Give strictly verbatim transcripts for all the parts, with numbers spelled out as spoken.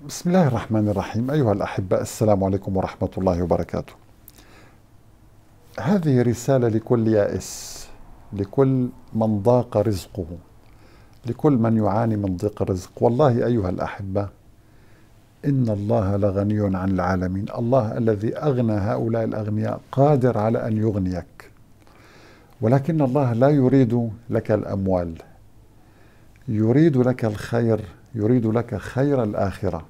بسم الله الرحمن الرحيم. أيها الأحبة، السلام عليكم ورحمة الله وبركاته. هذه رسالة لكل يائس، لكل من ضاق رزقه، لكل من يعاني من ضيق الرزق. والله أيها الأحبة، إن الله لغني عن العالمين. الله الذي أغنى هؤلاء الأغنياء قادر على أن يغنيك، ولكن الله لا يريد لك الأموال، يريد لك الخير، يريد لك خير الآخرة.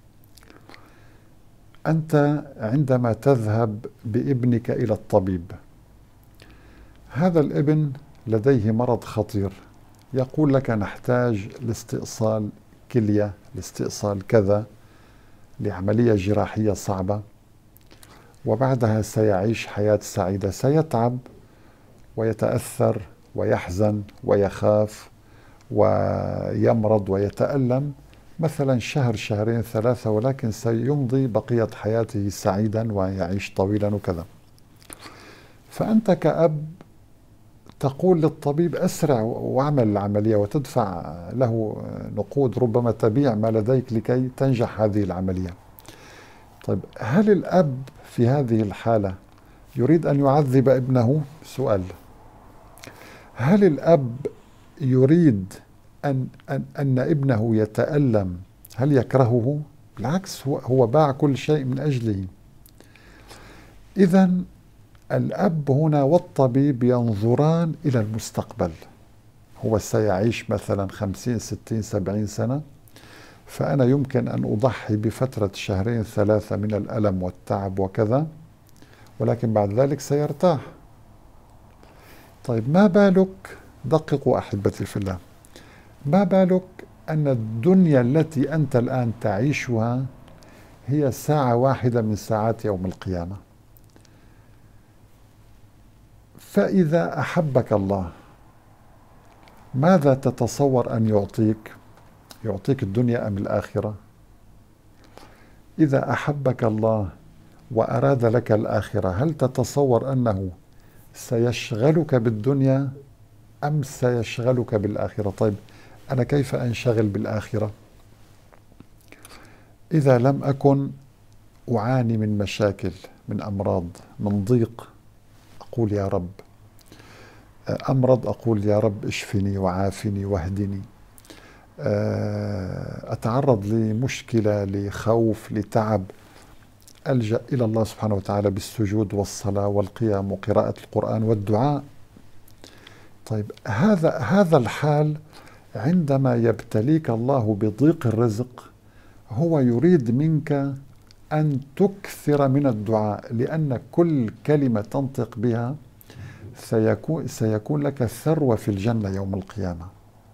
أنت عندما تذهب بابنك إلى الطبيب، هذا الابن لديه مرض خطير، يقول لك نحتاج لاستئصال كلية، لاستئصال كذا، لعملية جراحية صعبة، وبعدها سيعيش حياة سعيدة. سيتعب ويتأثر ويحزن ويخاف ويمرض ويتألم مثلا شهر شهرين ثلاثة، ولكن سيمضي بقية حياته سعيدا ويعيش طويلا وكذا. فأنت كأب تقول للطبيب أسرع واعمل العملية، وتدفع له نقود، ربما تبيع ما لديك لكي تنجح هذه العملية. طيب، هل الأب في هذه الحالة يريد أن يعذب ابنه؟ سؤال. هل الأب يريد أن, أن, أن ابنه يتألم؟ هل يكرهه؟ بالعكس، هو, هو باع كل شيء من أجله. إذن الأب هنا والطبيب ينظران إلى المستقبل. هو سيعيش مثلا خمسين ستين سبعين سنة، فأنا يمكن أن أضحي بفترة شهرين ثلاثة من الألم والتعب وكذا، ولكن بعد ذلك سيرتاح. طيب، ما بالك، دققوا أحبتي في الله، ما بالك أن الدنيا التي أنت الآن تعيشها هي ساعة واحدة من ساعات يوم القيامة. فإذا أحبك الله، ماذا تتصور أن يعطيك؟ يعطيك الدنيا أم الآخرة؟ إذا أحبك الله وأراد لك الآخرة، هل تتصور أنه سيشغلك بالدنيا أم سيشغلك بالآخرة؟ طيب، أنا كيف أنشغل بالآخرة إذا لم أكن أعاني من مشاكل، من أمراض، من ضيق؟ أقول يا رب. أمرض، أقول يا رب اشفني وعافني واهدني. أتعرض لمشكلة، لخوف، لتعب، ألجأ إلى الله سبحانه وتعالى بالسجود والصلاة والقيام وقراءة القرآن والدعاء. طيب، هذا هذا الحال عندما يبتليك الله بضيق الرزق، هو يريد منك أن تكثر من الدعاء، لأن كل كلمة تنطق بها سيكون, سيكون لك ثروة في الجنة يوم القيامة.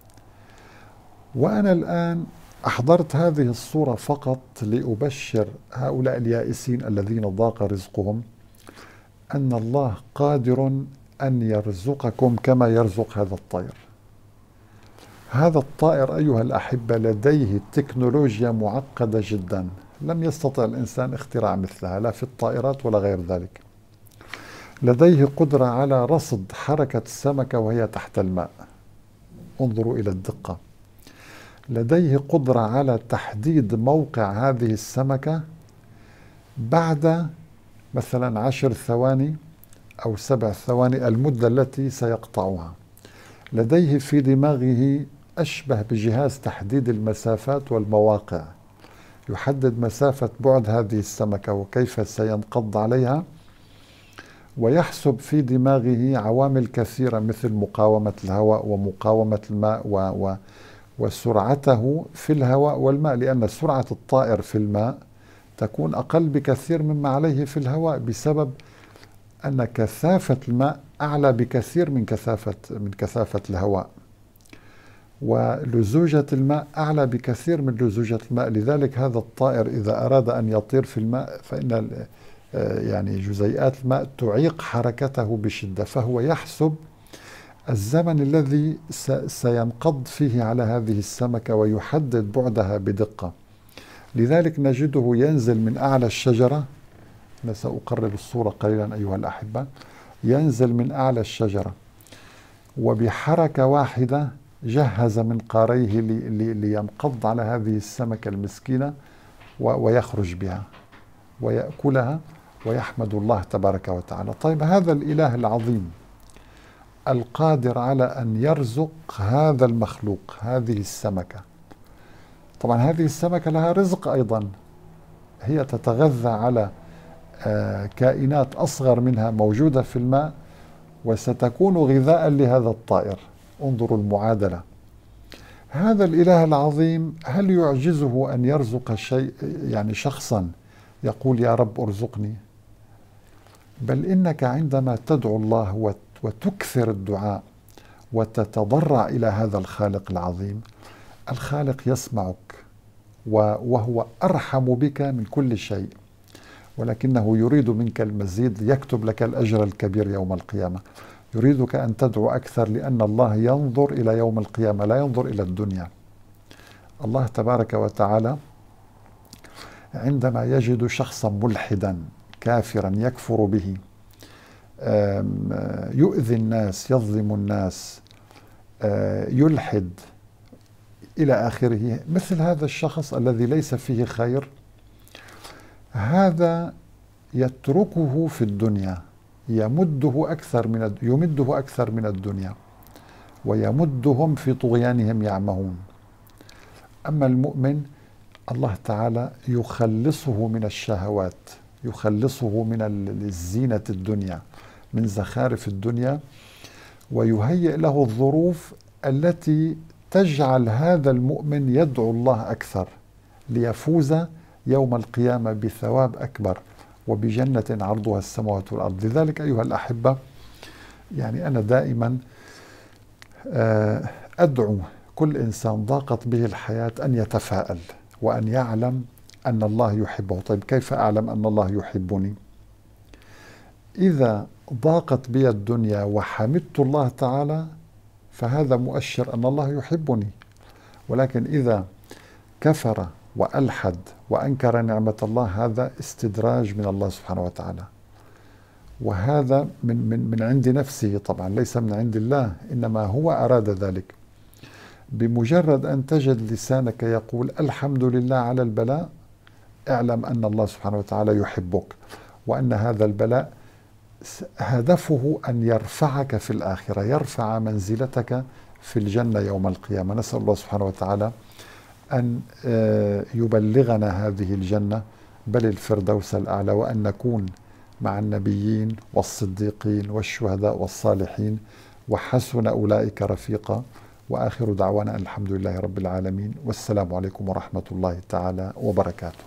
وأنا الآن أحضرت هذه الصورة فقط لأبشر هؤلاء اليائسين الذين ضاق رزقهم أن الله قادر أن يرزقكم كما يرزق هذا الطير. هذا الطائر أيها الأحبة لديه تكنولوجيا معقدة جدا، لم يستطع الإنسان اختراع مثلها، لا في الطائرات ولا غير ذلك. لديه قدرة على رصد حركة السمكة وهي تحت الماء، انظروا إلى الدقة. لديه قدرة على تحديد موقع هذه السمكة بعد مثلا عشر ثواني أو سبع ثواني، المدة التي سيقطعها. لديه في دماغه أشبه بجهاز تحديد المسافات والمواقع، يحدد مسافة بعد هذه السمكة وكيف سينقض عليها، ويحسب في دماغه عوامل كثيرة مثل مقاومة الهواء ومقاومة الماء و و وسرعته في الهواء والماء، لأن سرعة الطائر في الماء تكون أقل بكثير مما عليه في الهواء، بسبب أن كثافة الماء أعلى بكثير من كثافة من كثافة الهواء، ولزوجة الماء أعلى بكثير من لزوجة الماء. لذلك هذا الطائر إذا أراد أن يطير في الماء فإن يعني جزيئات الماء تعيق حركته بشدة، فهو يحسب الزمن الذي سينقض فيه على هذه السمكة ويحدد بعدها بدقة. لذلك نجده ينزل من أعلى الشجرة، أنا سأقرب الصورة قليلا أيها الأحبة، ينزل من أعلى الشجرة وبحركة واحدة جهز منقاريه لي لي لينقض على هذه السمكة المسكينة ويخرج بها ويأكلها ويحمد الله تبارك وتعالى. طيب هذا الإله العظيم القادر على أن يرزق هذا المخلوق، هذه السمكة، طبعا هذه السمكة لها رزق أيضا، هي تتغذى على كائنات أصغر منها موجودة في الماء وستكون غذاء لهذا الطائر. انظروا المعادلة. هذا الإله العظيم هل يعجزه أن يرزق شيء، يعني شخصا يقول يا رب ارزقني؟ بل إنك عندما تدعو الله وتكثر الدعاء وتتضرع إلى هذا الخالق العظيم، الخالق يسمعك وهو أرحم بك من كل شيء، ولكنه يريد منك المزيد، يكتب لك الأجر الكبير يوم القيامة. يريدك أن تدعو أكثر، لأن الله ينظر إلى يوم القيامة لا ينظر إلى الدنيا. الله تبارك وتعالى عندما يجد شخصا ملحدا كافرا يكفر به، يؤذي الناس، يظلم الناس، يلحد إلى آخره، مثل هذا الشخص الذي ليس فيه خير، هذا يتركه في الدنيا، يمده أكثر من يمده أكثر من الدنيا، ويمدهم في طغيانهم يعمهون. أما المؤمن الله تعالى يخلصه من الشهوات، يخلصه من الزينة الدنيا، من زخارف الدنيا، ويهيئ له الظروف التي تجعل هذا المؤمن يدعو الله أكثر ليفوز يوم القيامة بثواب أكبر وبجنة عرضها السماوات والأرض. لذلك أيها الأحبة، يعني أنا دائما أدعو كل إنسان ضاقت به الحياة أن يتفاءل وأن يعلم أن الله يحبه. طيب كيف أعلم أن الله يحبني؟ إذا ضاقت بي الدنيا وحمدت الله تعالى فهذا مؤشر أن الله يحبني، ولكن إذا كفر وألحد وأنكر نعمة الله هذا استدراج من الله سبحانه وتعالى، وهذا من, من, من عند نفسه طبعا، ليس من عند الله، إنما هو أراد ذلك. بمجرد أن تجد لسانك يقول الحمد لله على البلاء، اعلم أن الله سبحانه وتعالى يحبك، وأن هذا البلاء هدفه أن يرفعك في الآخرة، يرفع منزلتك في الجنة يوم القيامة. نسأل الله سبحانه وتعالى أن يبلغنا هذه الجنة، بل الفردوس الأعلى، وأن نكون مع النبيين والصديقين والشهداء والصالحين، وحسن أولئك رفيقا. وآخر دعوانا الحمد لله رب العالمين، والسلام عليكم ورحمة الله تعالى وبركاته.